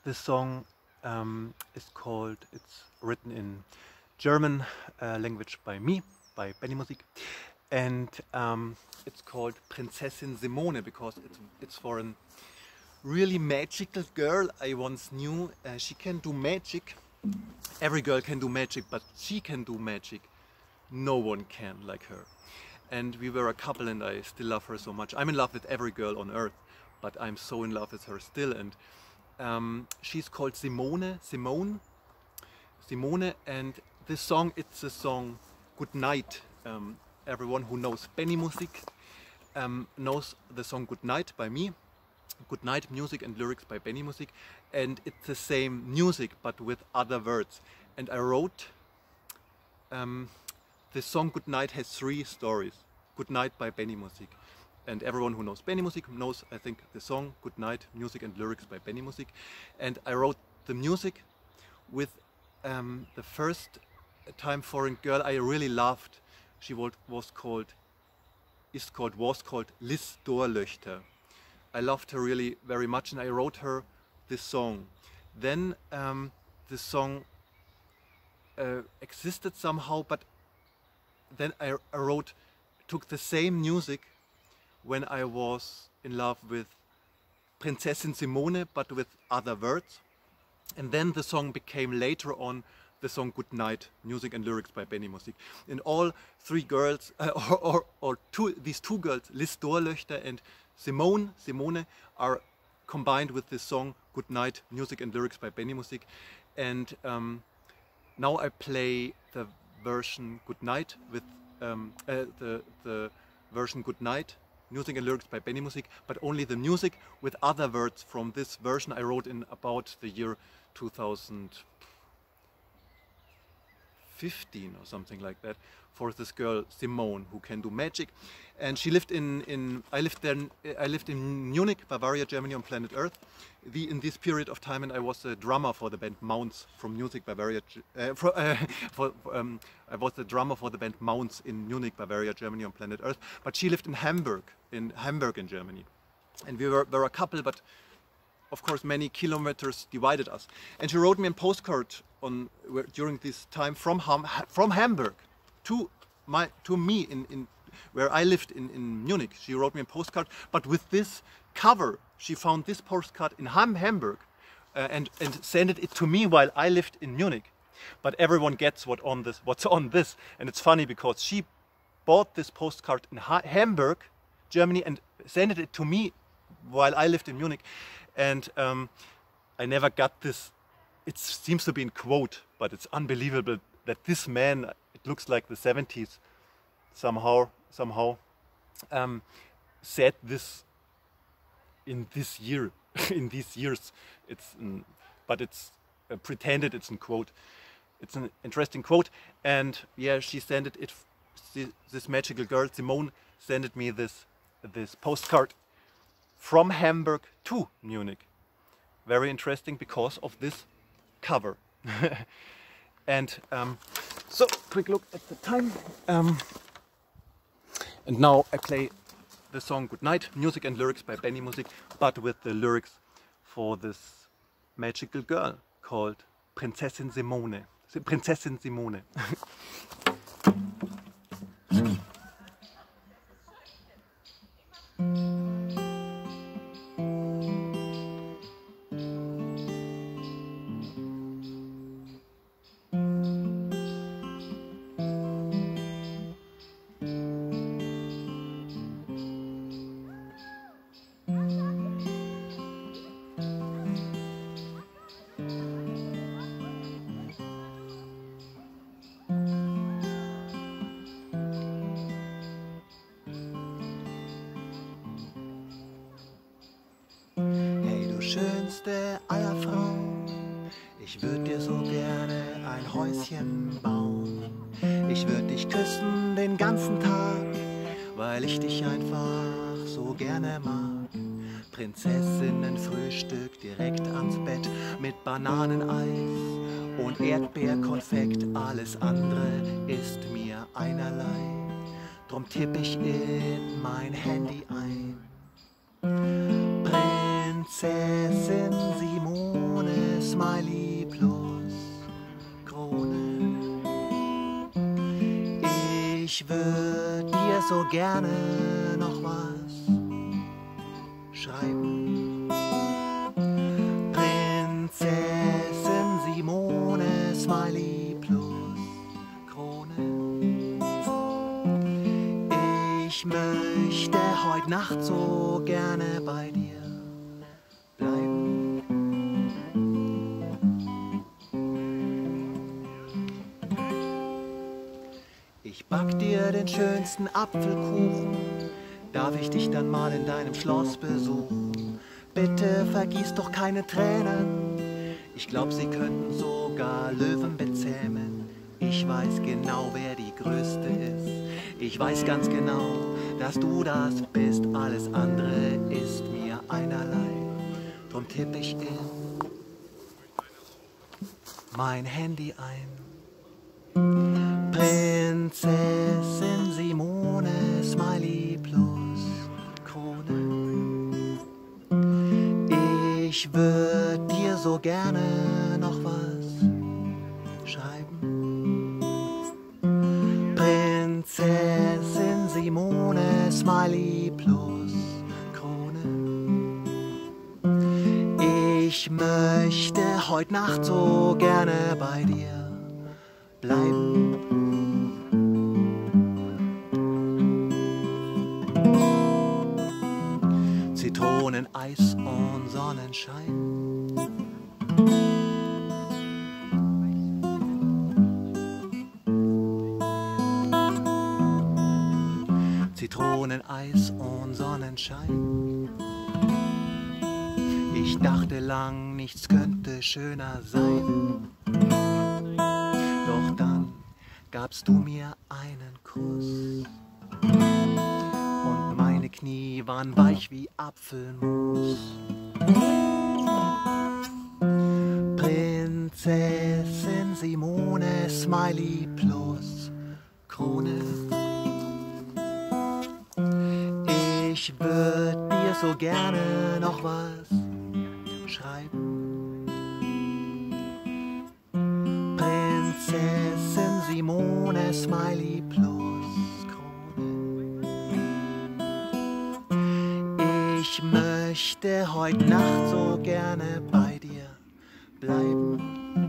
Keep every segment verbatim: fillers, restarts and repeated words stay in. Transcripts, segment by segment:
this song um, is called, it's written in German uh, language by me, by Benny Musik, and um, it's called Prinzessin Simone because it's, it's for a really magical girl I once knew. Uh, she can do magic. Every girl can do magic, but she can do magic. No one can like her. And we were a couple and I still love her so much. I'm in love with every girl on earth, but I'm so in love with her still. And um, she's called Simone, Simone, Simone. And this song, it's a song, Good Night. Um, everyone who knows Benny Musik um, knows the song Good Night by me. Good Night, music and lyrics by Benny Musik. And it's the same music, but with other words. And I wrote, um, the song Good Night has three stories. Good Night by Benny Musik. And everyone who knows Benny Musik knows, I think, the song Good Night, music and lyrics by Benny Musik. And I wrote the music with um, the first time foreign girl I really loved. She was, was called, is called, was called Liz Doorlöchter. I loved her really very much and I wrote her this song. Then um, the song uh, existed somehow, but then I, I wrote, took the same music when I was in love with Prinzessin Simone, but with other words. And then the song became later on the song Good Night, music and lyrics by Benny Musik. And all three girls, uh, or, or, or two, these two girls, Liz Doorlöchter and Simone, Simone, are combined with this song Good Night, music and lyrics by Benny Musik. And um, now I play the version Good Night with um, uh, the, the version Good Night, music and lyrics by Benny Musik, but only the music with other words from this version I wrote in about the year two thousand fifteen or something like that, for this girl Simone who can do magic. And she lived in, in I lived then I lived in Munich, Bavaria, Germany, on planet Earth the, in this period of time, and I was a drummer for the band Mounts from Munich, Bavaria. Uh, for, uh, for, um, I was the drummer for the band Mounts in Munich, Bavaria, Germany, on planet Earth. But she lived in Hamburg, in Hamburg in Germany, and we were, were a couple, but of course many kilometers divided us. And she wrote me a postcard on during this time from Ham, from Hamburg to my to me in, in where I lived in, in Munich. She wrote me a postcard, but with this cover. She found this postcard in Ham, Hamburg uh, and, and sent it to me while I lived in Munich. But everyone gets what on this, what's on this. And it's funny because she bought this postcard in ha Hamburg, Germany, and sent it to me while I lived in Munich. And um, I never got this. It seems to be in quote, but it's unbelievable that this man, it looks like the seventies somehow, somehow um, said this in this year, in these years. It's, um, but it's uh, pretended it's in quote. It's an interesting quote, and yeah, she sent it. It this magical girl Simone sent me this this postcard from Hamburg to Munich. Very interesting because of this cover. And um, so, quick look at the time. Um, and now I play the song Good Night, music and lyrics by Benny Musik, but with the lyrics for this magical girl called Prinzessin Simone. Prinzessin Simone. Schönste aller Frauen, ich würd dir so gerne ein Häuschen bauen. Ich würd dich küssen den ganzen Tag, weil ich dich einfach so gerne mag. Prinzessinnenfrühstück direkt ans Bett mit Bananeneis und Erdbeerkonfekt. Alles andere ist mir einerlei, drum tipp ich in mein Handy ein. Prinzessin Simone, Simone, Smiley plus Krone. Ich würd dir so gerne noch was schreiben. Prinzessin Simone, Smiley plus Krone. Ich möchte heute Nacht so gerne bei dir bleiben. Ich back dir den schönsten Apfelkuchen. Darf ich dich dann mal in deinem Schloss besuchen? Bitte vergieß doch keine Tränen. Ich glaub, sie könnten sogar Löwen bezähmen. Ich weiß genau, wer die Größte ist. Ich weiß ganz genau, dass du das bist. Alles andere ist mir einerlei. Drum tipp ich in mein Handy ein. Prinzessin Simone, Smiley plus Krone. Ich würd dir so gerne noch was schreiben. Prinzessin Simone, Smiley plus Krone. Ich möchte heute Nacht so gerne bei dir bleiben. Zitroneneis und Sonnenschein. Zitroneneis und Sonnenschein. Ich dachte lang, nichts könnte schöner sein. Doch dann gabst du mir einen Kuss. Und meine Knie waren weich wie Apfelmus. Prinzessin Simone, Smiley plus Krone. Ich würd dir so gerne noch was schreiben. Prinzessin Simone, Smiley plus Krone. Ich möchte heute Nacht so gerne bei dir bleiben.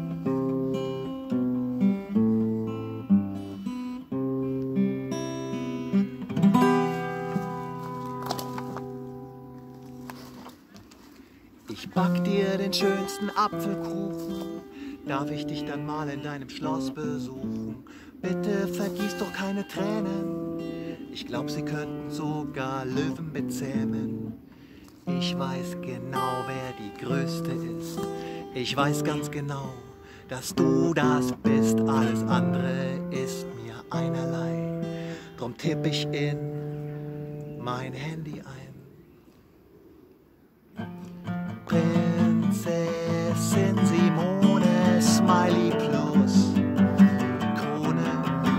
Ich back dir den schönsten Apfelkuchen. Darf ich dich dann mal in deinem Schloss besuchen? Bitte vergieß doch keine Tränen. Ich glaub, sie könnten sogar Löwen bezähmen. Ich weiß genau, wer die Größte ist. Ich weiß ganz genau, dass du das bist. Alles andere ist mir einerlei. Drum tipp ich in mein Handy ein. Prinzessin Simone, Smiley plus Krone.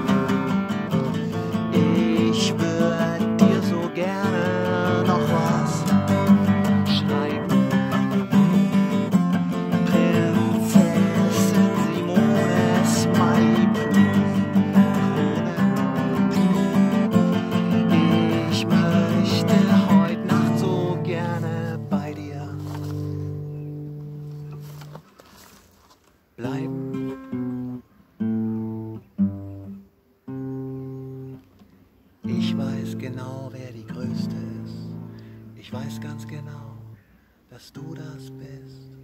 Ich würd dir so gerne noch was schreiben. Prinzessin Simone, Smiley plus Krone. Ich möchte heute Nacht so gerne bei dir bleiben. Ich weiß genau, wer die Größte ist. Ich weiß ganz genau, dass du das bist.